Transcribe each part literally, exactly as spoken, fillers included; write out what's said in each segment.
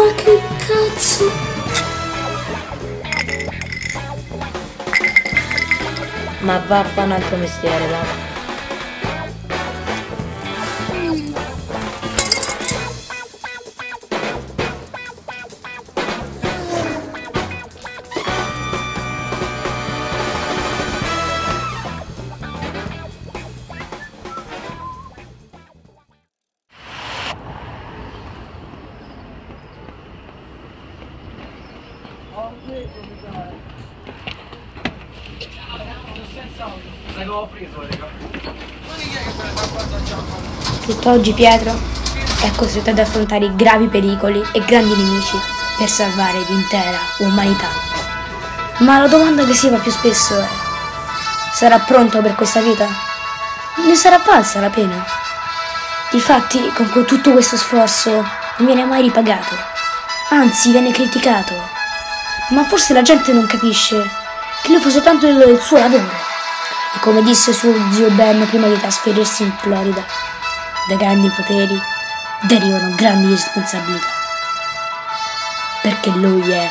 Ma che cazzo? Ma va a fare un altro mestiere, va. Tutt'oggi Pietro è costretto ad affrontare gravi pericoli e grandi nemici per salvare l'intera umanità. Ma la domanda che si fa più spesso è: sarà pronto per questa vita? Ne sarà valsa la pena? Difatti, con tutto questo sforzo non viene mai ripagato, anzi viene criticato. Ma forse la gente non capisce che lui fa soltanto il, il suo lavoro. E come disse suo zio Ben prima di trasferirsi in Florida, da grandi poteri derivano grandi responsabilità. Perché lui è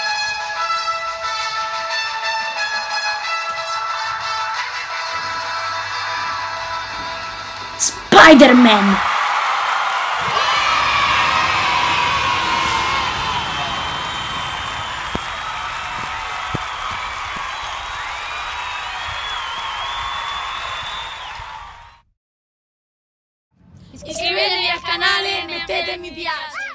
Spider-Man! Iscrivetevi al canale e mettete mi piace.